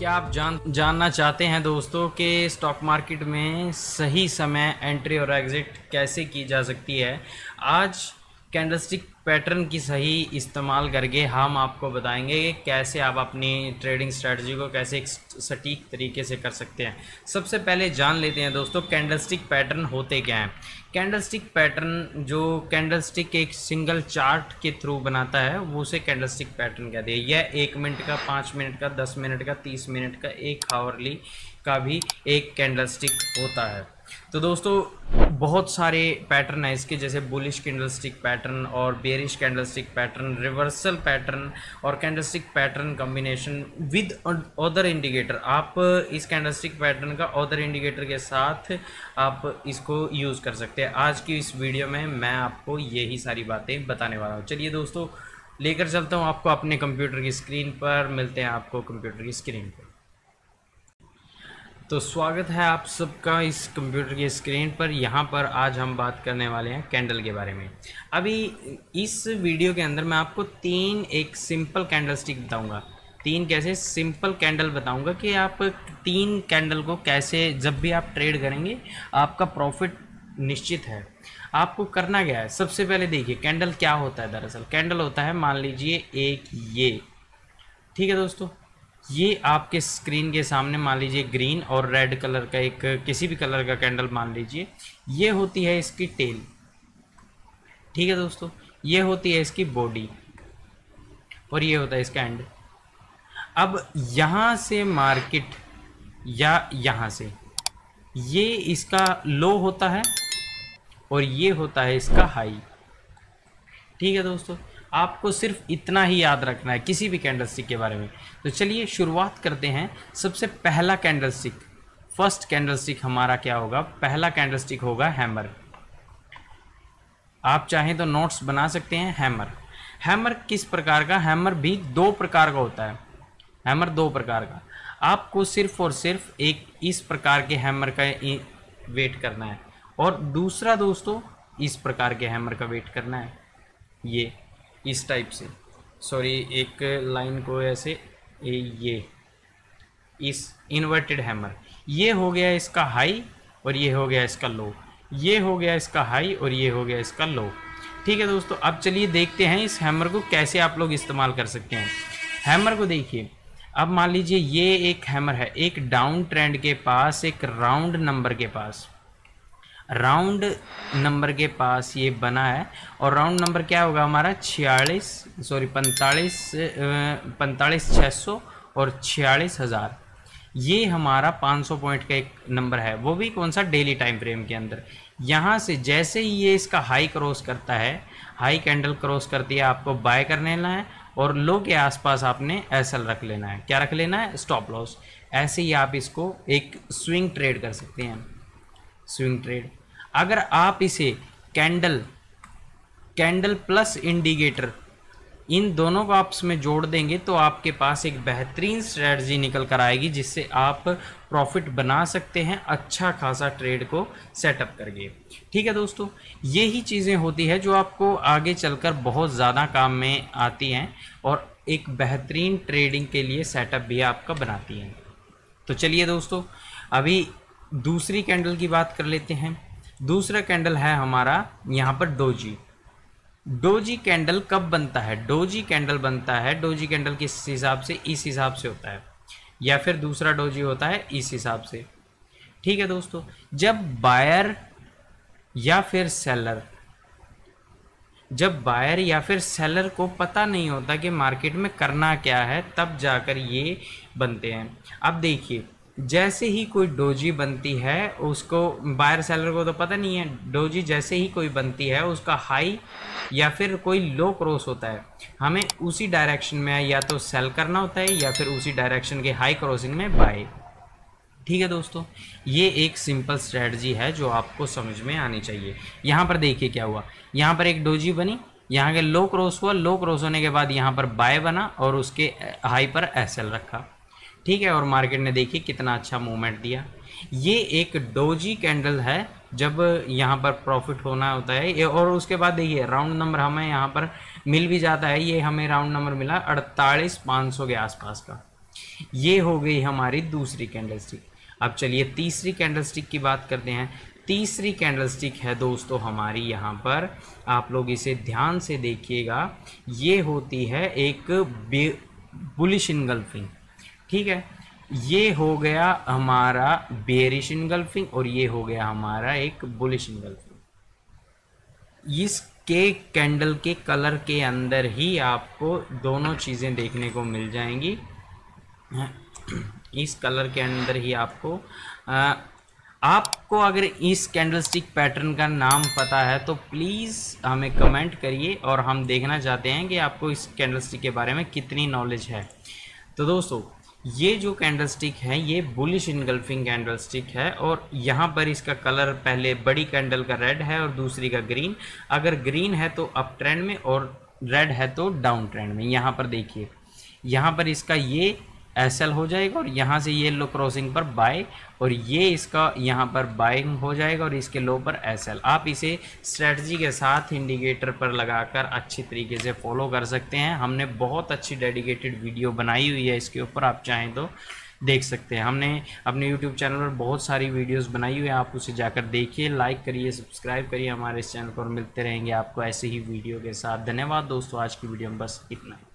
क्या आप जानना चाहते हैं दोस्तों कि स्टॉक मार्केट में सही समय एंट्री और एग्ज़िट कैसे की जा सकती है। आज कैंडलस्टिक पैटर्न की सही इस्तेमाल करके हम आपको बताएंगे कि कैसे आप अपनी ट्रेडिंग स्ट्रेटजी को कैसे एक सटीक तरीके से कर सकते हैं। सबसे पहले जान लेते हैं दोस्तों कैंडलस्टिक पैटर्न होते क्या हैं। कैंडलस्टिक पैटर्न जो कैंडलस्टिक एक सिंगल चार्ट के थ्रू बनाता है वो उसे कैंडलस्टिक पैटर्न कहते हैं। यह 1 मिनट का, 5 मिनट का, 10 मिनट का, 30 मिनट का, 1 आवरली का भी एक कैंडलस्टिक होता है। तो दोस्तों बहुत सारे पैटर्न है इसके, जैसे बुलिश कैंडलस्टिक पैटर्न और bearish candlestick pattern, reversal pattern और candlestick pattern combination with other indicator. आप इस कैंडलस्टिक पैटर्न का अदर इंडिकेटर के साथ आप इसको यूज़ कर सकते हैं। आज की इस वीडियो में मैं आपको यही सारी बातें बताने वाला हूँ। चलिए दोस्तों लेकर चलता हूँ आपको अपने कंप्यूटर की स्क्रीन पर। मिलते हैं आपको कंप्यूटर की स्क्रीन पर। तो स्वागत है आप सबका इस कंप्यूटर की स्क्रीन पर। यहाँ पर आज हम बात करने वाले हैं कैंडल के बारे में। अभी इस वीडियो के अंदर मैं आपको एक सिंपल कैंडलस्टिक बताऊंगा। 3 कैसे सिंपल कैंडल बताऊंगा कि आप 3 कैंडल को कैसे जब भी आप ट्रेड करेंगे आपका प्रॉफिट निश्चित है। आपको करना क्या है, सबसे पहले देखिए कैंडल क्या होता है। दरअसल कैंडल होता है, मान लीजिए एक ये, ठीक है दोस्तों, ये आपके स्क्रीन के सामने मान लीजिए ग्रीन और रेड कलर का एक किसी भी कलर का कैंडल मान लीजिए। ये होती है इसकी टेल, ठीक है दोस्तों, ये होती है इसकी बॉडी और ये होता है इसका एंड। अब यहाँ से मार्केट या यहाँ से ये इसका लो होता है और ये होता है इसका हाई, ठीक है दोस्तों। आपको सिर्फ इतना ही याद रखना है किसी भी कैंडलस्टिक के बारे में। तो चलिए शुरुआत करते हैं। सबसे पहला कैंडलस्टिक, फर्स्ट कैंडलस्टिक हमारा क्या होगा, पहला कैंडलस्टिक होगा हैमर। आप चाहें तो नोट्स बना सकते हैं। हैमर किस प्रकार का, हैमर भी 2 प्रकार का होता है। हैमर 2 प्रकार का, आपको सिर्फ और सिर्फ एक इस प्रकार के हैमर का वेट करना है और दूसरा दोस्तों इस प्रकार के हैमर का वेट करना है, ये इस टाइप से, सॉरी एक लाइन को ऐसे ये इस इन्वर्टेड हैमर। ये हो गया इसका हाई और ये हो गया इसका लो, ये हो गया इसका हाई और ये हो गया इसका लो, ठीक है दोस्तों। अब चलिए देखते हैं इस हैमर को कैसे आप लोग इस्तेमाल कर सकते हैं। हैमर को देखिए, अब मान लीजिए ये एक हैमर है, एक डाउन ट्रेंड के पास, एक राउंड नंबर के पास, राउंड नंबर के पास ये बना है और राउंड नंबर क्या होगा हमारा 45,600 और 46,000। ये हमारा 500 पॉइंट का एक नंबर है, वो भी कौन सा, डेली टाइम फ्रेम के अंदर। यहाँ से जैसे ही ये इसका हाई क्रॉस करता है, हाई कैंडल क्रॉस करती है, आपको बाय कर लेना है और लो के आसपास आपने एसएल रख लेना है। क्या रख लेना है, स्टॉप लॉस। ऐसे ही आप इसको एक स्विंग ट्रेड कर सकते हैं, स्विंग ट्रेड। अगर आप इसे कैंडल प्लस इंडिकेटर इन दोनों को आपस में जोड़ देंगे तो आपके पास एक बेहतरीन स्ट्रेटजी निकल कर आएगी जिससे आप प्रॉफिट बना सकते हैं अच्छा खासा ट्रेड को सेटअप करके, ठीक है दोस्तों। यही चीज़ें होती है जो आपको आगे चलकर बहुत ज़्यादा काम में आती हैं और एक बेहतरीन ट्रेडिंग के लिए सेटअप भी आपका बनाती हैं। तो चलिए दोस्तों अभी दूसरी कैंडल की बात कर लेते हैं। दूसरा कैंडल है हमारा यहाँ पर डोजी। डोजी कैंडल कब बनता है, डोजी कैंडल बनता है, डोजी कैंडल किस हिसाब से, इस हिसाब से होता है, या फिर दूसरा डोजी होता है इस हिसाब से, ठीक है दोस्तों। जब बायर या फिर सेलर को पता नहीं होता कि मार्केट में करना क्या है, तब जाकर ये बनते हैं। अब देखिए जैसे ही कोई डोजी बनती है, उसको बायर सेलर को तो पता नहीं है, डोजी जैसे ही कोई बनती है उसका हाई या फिर कोई लो क्रॉस होता है, हमें उसी डायरेक्शन में या तो सेल करना होता है या फिर उसी डायरेक्शन के हाई क्रॉसिंग में बाय, ठीक है दोस्तों। ये एक सिंपल स्ट्रेटजी है जो आपको समझ में आनी चाहिए। यहाँ पर देखिए क्या हुआ, यहाँ पर एक डोजी बनी, यहाँ के लो क्रॉस हुआ, लो क्रॉस होने के बाद यहाँ पर बाय बना और उसके हाई पर एसएल रखा, ठीक है, और मार्केट ने देखिए कितना अच्छा मूवमेंट दिया। ये एक डोजी कैंडल है जब यहाँ पर प्रॉफिट होना होता है। और उसके बाद देखिए राउंड नंबर हमें यहाँ पर मिल भी जाता है, ये हमें राउंड नंबर मिला 48,500 के आसपास का। ये हो गई हमारी दूसरी कैंडलस्टिक। अब चलिए तीसरी कैंडलस्टिक की बात करते हैं। तीसरी कैंडलस्टिक है दोस्तों हमारी, यहाँ पर आप लोग इसे ध्यान से देखिएगा, ये होती है एक बुलिश इनगल्फिंग। ठीक है, ये हो गया हमारा बेरिश इनगल्फिंग और ये हो गया हमारा एक बुलिश इनगल्फिंग। इसके कैंडल के कलर के अंदर ही आपको दोनों चीज़ें देखने को मिल जाएंगी। इस कलर के अंदर ही आपको अगर इस कैंडलस्टिक पैटर्न का नाम पता है तो प्लीज़ हमें कमेंट करिए, और हम देखना चाहते हैं कि आपको इस कैंडलस्टिक के बारे में कितनी नॉलेज है। तो दोस्तों ये जो कैंडलस्टिक है ये बुलिश इनगल्फिंग कैंडलस्टिक है, और यहाँ पर इसका कलर पहले बड़ी कैंडल का रेड है और दूसरी का ग्रीन। अगर ग्रीन है तो अप ट्रेंड में और रेड है तो डाउन ट्रेंड में। यहाँ पर देखिए, यहाँ पर इसका ये एसएल हो जाएगा और यहाँ से ये लो क्रॉसिंग पर बाय, और ये इसका यहाँ पर बाइंग हो जाएगा और इसके लो पर एसएल। आप इसे स्ट्रेटजी के साथ इंडिकेटर पर लगाकर अच्छी तरीके से फॉलो कर सकते हैं। हमने बहुत अच्छी डेडिकेटेड वीडियो बनाई हुई है इसके ऊपर, आप चाहें तो देख सकते हैं। हमने अपने यूट्यूब चैनल पर बहुत सारी वीडियोस बनाई हुई है, आप उसे जाकर देखिए, लाइक करिए, सब्सक्राइब करिए हमारे इस चैनल पर। मिलते रहेंगे आपको ऐसे ही वीडियो के साथ। धन्यवाद दोस्तों, आज की वीडियो में बस इतना ही।